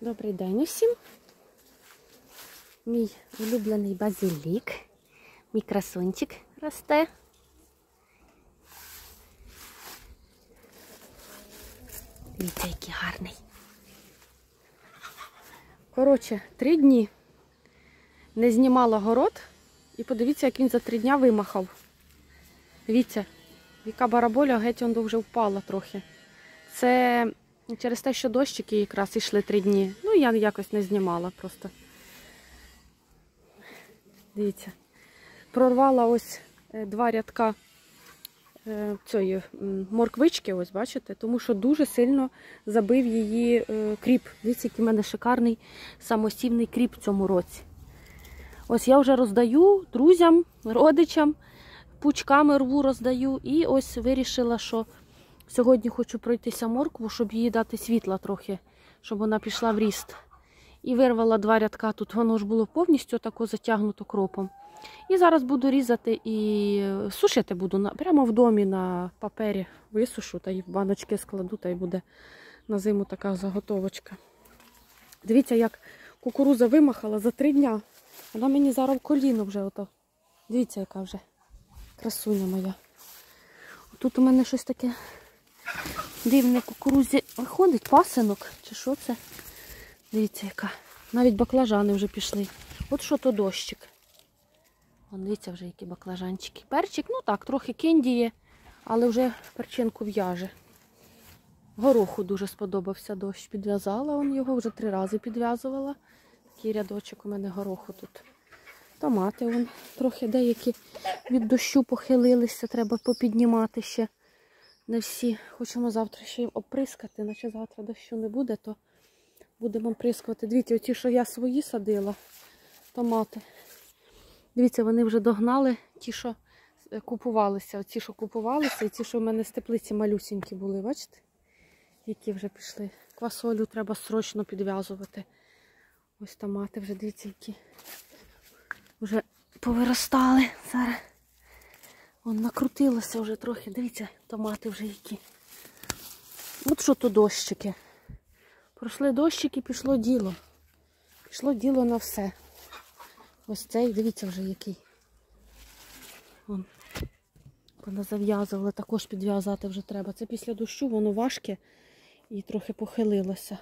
Добрий день усім. Мій улюблений базилік, мій красунчик росте. Дивіться, який гарний. Коротше, 3 дні не знімала город і подивіться, як він за 3 дня вимахав. Дивіться, яка бараболя, геть он вже впала трохи. Це через те, що дощики якраз йшли 3 дні. Ну, я якось не знімала просто. Дивіться. Прорвала ось 2 рядка цієї морквички, ось бачите, тому що дуже сильно забив її кріп. Дивіться, який в мене шикарний самосівний кріп в цьому році. Ось я вже роздаю друзям, родичам, пучками рву, роздаю. І ось вирішила, що сьогодні хочу пройтися моркву, щоб їй дати світла трохи, щоб вона пішла в ріст. І вирвала 2 рядка, тут воно ж було повністю тако затягнуто кропом. І зараз буду різати і сушити буду прямо в домі на папері. Висушу та й в баночки складу, та й буде на зиму така заготовочка. Дивіться, як кукурудза вимахала за 3 дня. Вона мені зараз в коліно вже ото. Дивіться, яка вже красуня моя. Тут у мене щось таке дивне кукурудзі виходить, пасинок, чи що це? Дивіться, яка. Навіть баклажани вже пішли. От що то дощик. Вон, дивіться вже, які баклажанчики. Перчик, ну так, трохи киндіє, але вже перчинку в'яже. Гороху дуже сподобався дощ. Підв'язала он його, вже 3 рази підв'язувала. Такий рядочок у мене гороху тут. Томати вон трохи деякі від дощу похилилися, треба попіднімати ще. Не всі. Хочемо завтра ще оприскати, наче завтра дощу не буде, то будемо оприскувати. Дивіться, оті, що я свої садила, томати. Дивіться, вони вже догнали ті, що купувалися. Оці, що купувалися, і ті, що в мене з теплиці малюсінькі були, бачите? Які вже пішли. Квасолю треба срочно підв'язувати. Ось томати вже, дивіться, які вже повиростали. Зараз вон накрутилося вже трохи. Дивіться, томати вже які. От що то дощики. Пройшли дощики, пішло діло. Пішло діло на все. Ось цей, дивіться вже який. Вон. Поназав'язували, також підв'язати вже треба. Це після дощу, воно важке і трохи похилилося.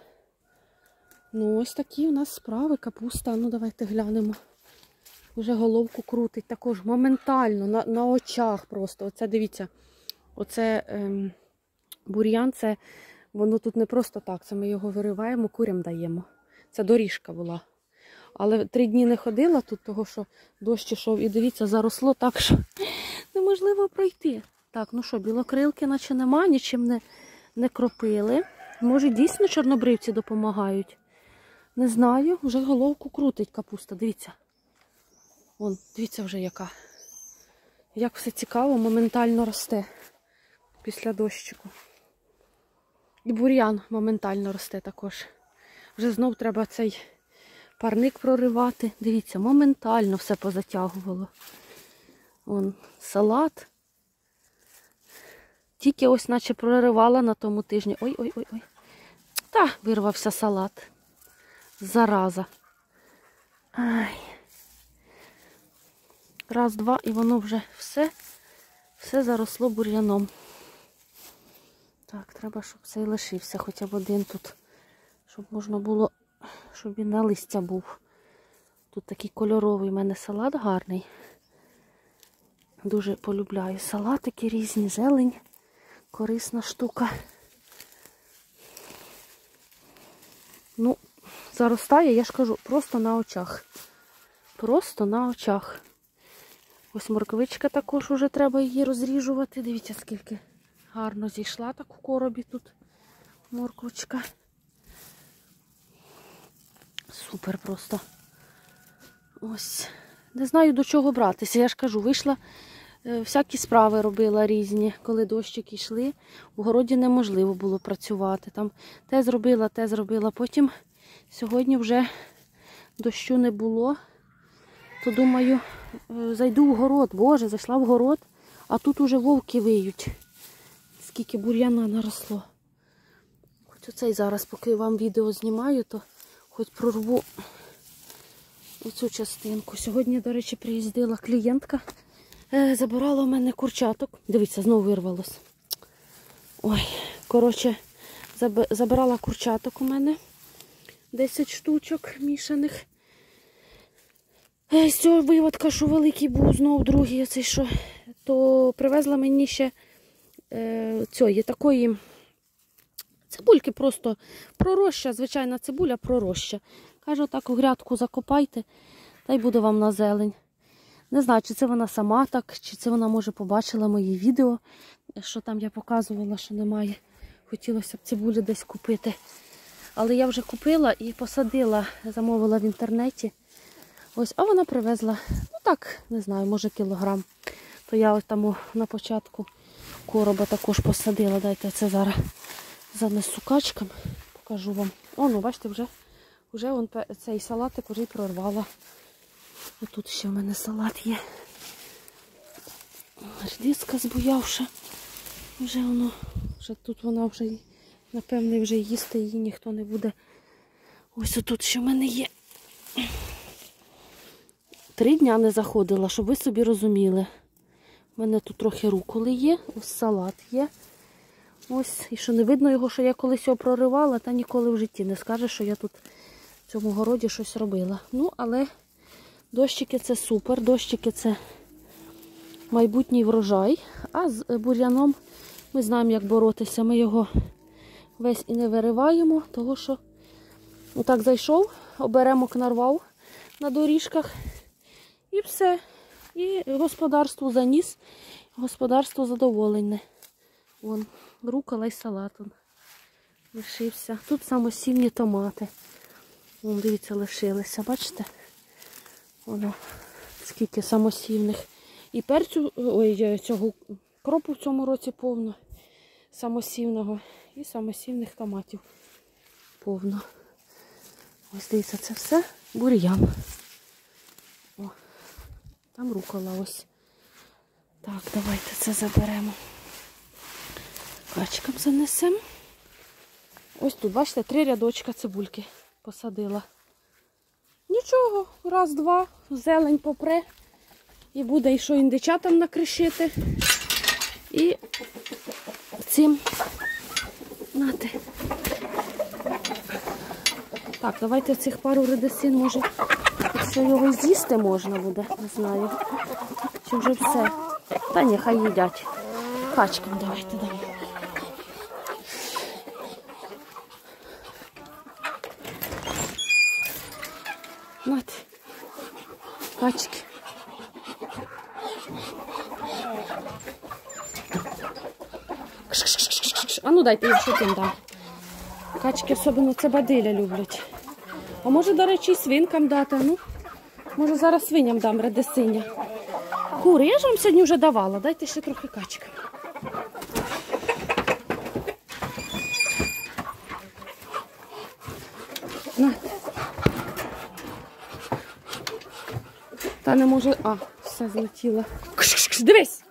Ну ось такі у нас справи, капуста. Ну давайте глянемо. Вже головку крутить також моментально, на очах просто. Оце дивіться, оце бур'ян, це воно тут не просто так, це ми його вириваємо, курям даємо. Це доріжка була. Але 3 дні не ходила тут, того що дощ ішов. І дивіться, заросло так, що неможливо пройти. Так, ну що, білокрилки наче нема, нічим не кропили. Може дійсно чорнобривці допомагають? Не знаю, вже головку крутить капуста, дивіться. Вон, дивіться вже яка. Як все цікаво, моментально росте після дощику. І бур'ян моментально росте також. Вже знов треба цей парник проривати. Дивіться, моментально все позатягувало. Вон, салат. Тільки ось наче проривала на тому тижні. Ой-ой-ой. Та, вирвався салат. Зараза. Ай. Раз, 2, і воно вже все заросло бур'яном. Так, треба, щоб цей лишився, хоча б один тут, щоб можна було, щоб він на листя був. Тут такий кольоровий в мене салат гарний. Дуже полюбляю салатики різні, зелень, корисна штука. Ну, заростає, я ж кажу, просто на очах. Просто на очах. Ось морквичка також уже треба її розріжувати. Дивіться, скільки гарно зійшла так у коробі тут морквочка. Супер просто. Ось. Не знаю, до чого братися. Я ж кажу, вийшла, всякі справи робила різні. Коли дощики йшли, в городі неможливо було працювати. Там те зробила. Потім сьогодні вже дощу не було. То думаю, зайду в город. Боже, зайшла в город, а тут уже вовки виють. Скільки бур'яна наросло. Хоч оцей зараз, поки вам відео знімаю, то Хоч прорву оцю частинку. Сьогодні, до речі, приїздила клієнтка. Забирала у мене курчаток. Дивіться, знову вирвалось. Ой, коротше, забирала курчаток у мене. 10 штучок мішаних. З цього виводка, що великий був, знову другий, оцей що, то привезла мені ще цієї такої цибульки, просто пророща, звичайна цибуля пророща. Каже, так у грядку закопайте, та й буде вам на зелень. Не знаю, чи це вона сама так, чи це вона, може, побачила мої відео, що там я показувала, що немає. Хотілося б цибулю десь купити. Але я вже купила і посадила, замовила в інтернеті. Ось, а вона привезла, ну так, не знаю, може кілограм. То я ось там на початку короба також посадила. Дайте це зараз занесу качкам, покажу вам. О, ну бачите, вже он, цей салатик вже й прорвала. І тут ще в мене салат є. Редиска збуявша. Вже воно, вже тут вона вже, напевне, вже їсти її ніхто не буде. Ось отут ще в мене є. 3 дня не заходила, щоб ви собі розуміли. У мене тут трохи руколи є, ось салат є. Ось, і що не видно його, що я колись його проривала, та ніколи в житті не скаже, що я тут в цьому городі щось робила. Ну, але дощики це супер, дощики це майбутній врожай. А з бур'яном ми знаємо, як боротися. Ми його весь і не вириваємо, того що отак зайшов, оберемок нарвав на доріжках і все. І господарству заніс, господарство задоволене. Вон, рукола й салат лишився. Тут самосівні томати. Вон, дивіться, лишилися, бачите? Воно, скільки самосівних. І перцю, ой, цього кропу в цьому році повно. Самосівного. І самосівних томатів повно. Ось, дивіться, це все бур'ян. О, там рукола ось. Так, давайте це заберемо. Качкам занесемо. Ось тут, бачите, 3 рядочка цибульки посадила. Нічого, раз-два, зелень попре. І буде і що індичатам накришити. І цим, нате. Так, давайте цих пару редисин, може, якщо його з'їсти можна буде, не знаю. Чи вже все. Та ні, хай їдять. Качкам давайте дамо. Нате. Качки. А ну дайте, я що тим дам. Качки особливо це бадиля люблять. А може, до речі, і свинкам дати. Ну, може, зараз свиням дам редисиня. Кури, я ж вам сьогодні вже давала. Дайте ще трохи качкам. Нате. Та не може... А, все злетіло. Дивись!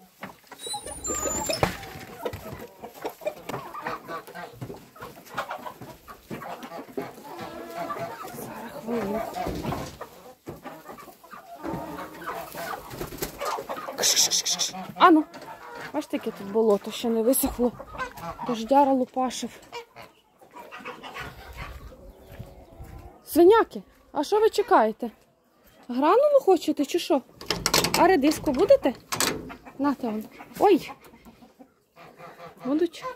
Ану, бачите, яке тут болото, ще не висохло. Дождяра лупашив. Свиняки, а що ви чекаєте? Гранулу хочете чи що? А редиску будете? Нате он. Ой! Будуть.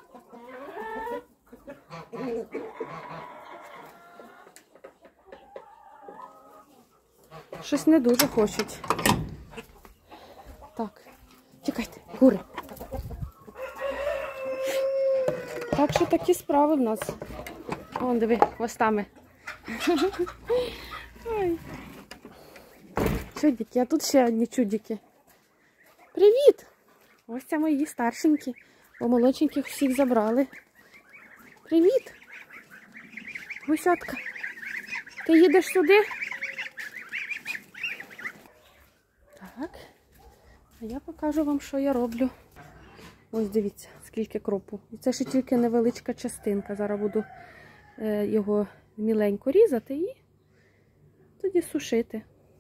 Щось не дуже хочуть. Так, чекайте, кури. Так що такі справи в нас. Вон, диви, хвостами. Ой. Чудики, а тут ще одні чудики. Привіт! Ось це мої старшенькі. Бо молодшеньких всіх забрали. Привіт! Гусятка. Ти їдеш сюди? Так. А я покажу вам, що я роблю. Ось дивіться, скільки кропу. І це ще тільки невеличка частинка. Зараз буду його міленько різати і тоді сушити.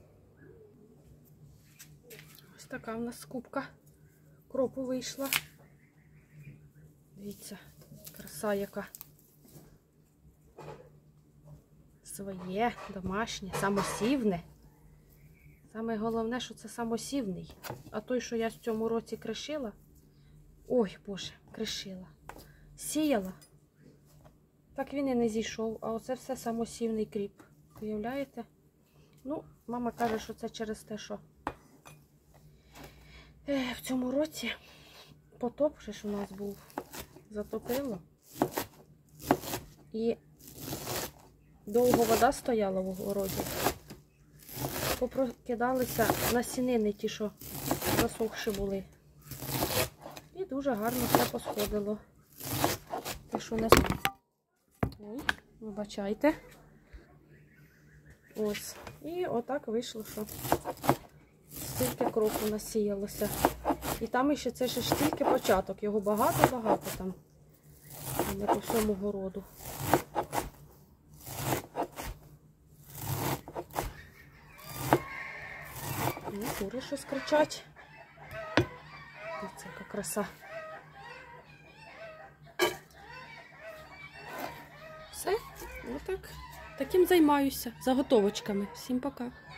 Ось така в нас скупка кропу вийшла. Дивіться, краса яка. Своє, домашнє, самосівне. Саме головне, що це самосівний. А той, що я в цьому році кришила, ой, Боже, кришила, сіяла, так він і не зійшов. А оце все самосівний кріп. Уявляєте? Ну, мама каже, що це через те, що в цьому році потоп же ж у нас був. Затопило. І довго вода стояла в огороді. Попрокидалися насінини ті, що засохші були. І дуже гарно все посходило. Те, що у нас... Ой, вибачайте. Ось. І отак вийшло, що стільки кропу насіялося. І там ще це ж тільки початок. Його багато-багато там. Не по всьому городу. Ну, кури щось кричать. Дивіться, яка краса. Все, отак. Таким займаюся. Заготовочками. Всім пока.